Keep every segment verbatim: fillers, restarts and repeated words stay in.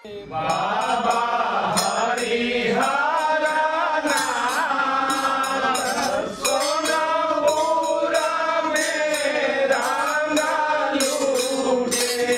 बाबा हरिहर नाथ सोनापुर में रंग लूटे।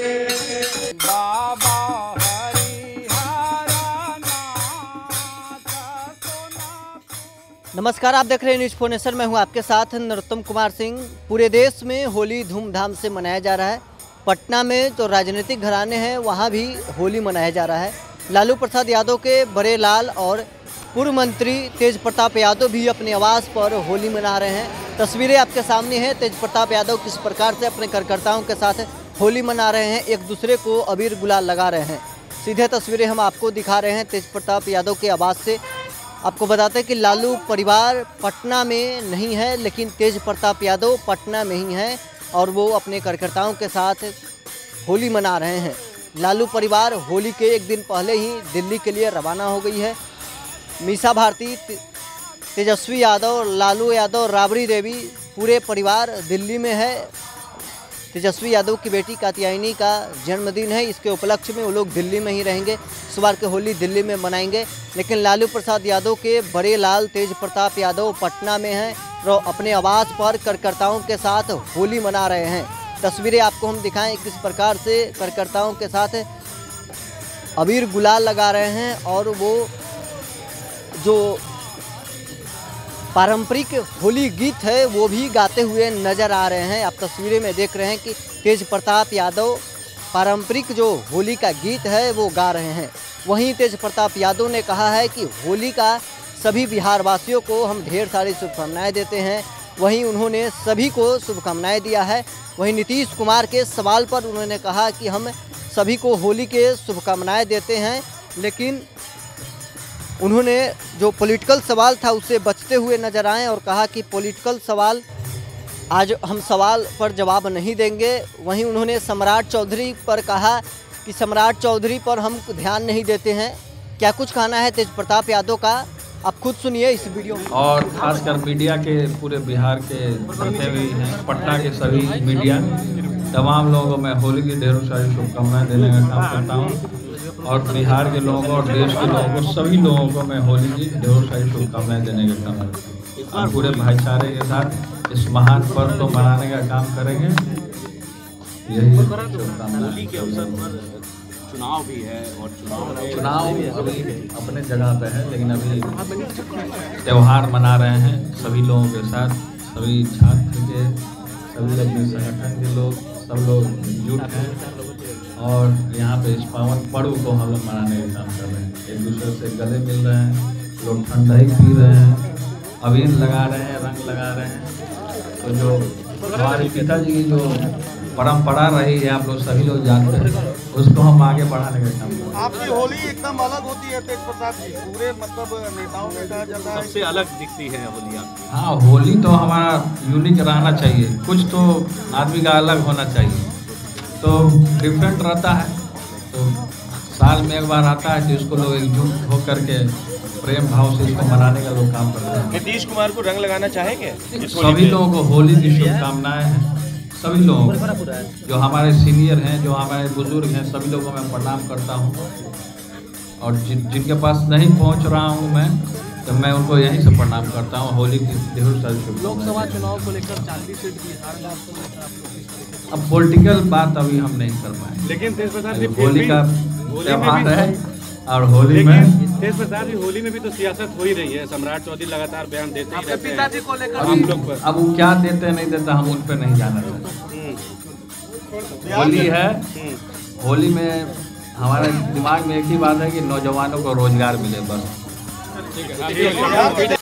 बाबा हरिहर नाथ सोनापुर। नमस्कार, आप देख रहे हैं न्यूज फोर नेशन। मैं हूं आपके साथ नरोत्तम कुमार सिंह। पूरे देश में होली धूमधाम से मनाया जा रहा है। पटना में जो राजनीतिक घराने हैं वहां भी होली मनाया जा रहा है। लालू प्रसाद यादव के बड़े लाल और पूर्व मंत्री तेज प्रताप यादव भी अपने आवास पर होली मना रहे हैं। तस्वीरें आपके सामने हैं। तेज प्रताप यादव किस प्रकार से अपने कार्यकर्ताओं के साथ होली मना रहे हैं, एक दूसरे को अबीर गुलाल लगा रहे हैं। सीधे तस्वीरें हम आपको दिखा रहे हैं तेज प्रताप यादव के आवास से। आपको बताते हैं कि लालू परिवार पटना में नहीं है, लेकिन तेज प्रताप यादव पटना में ही हैं और वो अपने कार्यकर्ताओं के साथ होली मना रहे हैं। लालू परिवार होली के एक दिन पहले ही दिल्ली के लिए रवाना हो गई है। मीसा भारती, तेजस्वी यादव, लालू यादव, राबड़ी देवी, पूरे परिवार दिल्ली में है। तेजस्वी यादव की बेटी कात्यायनी का जन्मदिन है। इसके उपलक्ष्य में वो लोग दिल्ली में ही रहेंगे। इस बार के होली दिल्ली में मनाएंगे। लेकिन लालू प्रसाद यादव के बड़े लाल तेज प्रताप यादव पटना में हैं और अपने आवास पर कार्यकर्ताओं के साथ होली मना रहे हैं। तस्वीरें आपको हम दिखाएं किस प्रकार से कार्यकर्ताओं के साथ अबीर गुलाल लगा रहे हैं और वो जो पारंपरिक होली गीत है वो भी गाते हुए नज़र आ रहे हैं। आप तस्वीरें में देख रहे हैं कि तेज प्रताप यादव पारंपरिक जो होली का गीत है वो गा रहे हैं। वहीं तेज प्रताप यादव ने कहा है कि होली का सभी बिहार वासियों को हम ढेर सारी शुभकामनाएं देते हैं। वहीं उन्होंने सभी को शुभकामनाएं दिया है। वहीं नीतीश कुमार के सवाल पर उन्होंने कहा कि हम सभी को होली के शुभकामनाएं देते हैं, लेकिन उन्होंने जो पॉलिटिकल सवाल था उससे बचते हुए नजर आए और कहा कि पॉलिटिकल सवाल आज हम सवाल पर जवाब नहीं देंगे। वहीं उन्होंने सम्राट चौधरी पर कहा कि सम्राट चौधरी पर हम ध्यान नहीं देते हैं। क्या कुछ कहना है तेज प्रताप यादव का, आप खुद सुनिए इस वीडियो में। और खासकर मीडिया के पूरे बिहार के जितने भी हैं, पटना के सभी मीडिया, तमाम लोगों में होली की ढेरों सारी शुभकामनाएं देने का काम करता हूं। और बिहार के लोगों को और देश के लोगों को, सभी लोगों को मैं होली की ढेरों सारी शुभकामनाएं देने का काम करता हूँ। और पूरे भाईचारे के साथ इस महान पर्व को मनाने का काम करेंगे। यही होली के अवसर पर चुनाव भी है और चुनाव चुनाव अभी अपने जगह पे है, लेकिन अभी त्यौहार मना रहे हैं सभी लोगों के साथ। सभी छात्र के, सभी अपने संगठन के लोग, सब लोग जुट हैं और यहाँ पे इस पावन पर्व को हम लोग मनाने का काम कर रहे हैं। एक दूसरे से गले मिल रहे हैं, लोग ठंडाई पी रहे हैं, अबीर लगा रहे हैं, रंग लगा रहे हैं। तो जो हमारे पिताजी की जो परंपरा रही है, आप लोग सभी लोग जानते हैं, उसको हम आगे बढ़ाने का काम कर रहे हैं। आपकी होली एकदम अलग होती है तेज प्रताप जी, पूरे मतलब नेताओं में कहा जाता है सबसे अलग दिखती है होली आपकी। हाँ, होली तो हमारा यूनिक रहना चाहिए, कुछ तो आदमी का अलग होना चाहिए, तो डिफरेंट रहता है। तो साल में एक बार आता है तो इसको लोग एकजुट होकर के प्रेम भाव से इसको मनाने का लोग काम करते हैं। नीतीश कुमार को रंग लगाना चाहेंगे? सभी लोगों को होली की शुभकामनाएं हैं। सभी लोगों को, जो हमारे सीनियर हैं, जो हमारे बुजुर्ग हैं, सभी लोगों को मैं प्रणाम करता हूं। और जिन जिनके पास नहीं पहुंच रहा हूं मैं, तो मैं उनको यहीं से प्रणाम करता हूं। होली की ढेरों सारी शुभकामनाएं। लोकसभा चुनाव को लेकर चालीस सीट बिहार में आपको लेकर आप लोग, अब पॉलिटिकल बात अभी हम नहीं कर पाए, लेकिन तेज प्रताप जी होली का त्यौहार है और होली में तेज प्रताप जी होली में भी तो सियासत हो ही रही है। सम्राट चौधरी लगातार बयान देते ही रहते हैं। पिताजी को लेकर अभी अब वो क्या देते नहीं देता हम उन पर नहीं जाना चाहते। होली है, होली में हमारे दिमाग में एक ही बात है कि नौजवानों को रोजगार मिले, बस।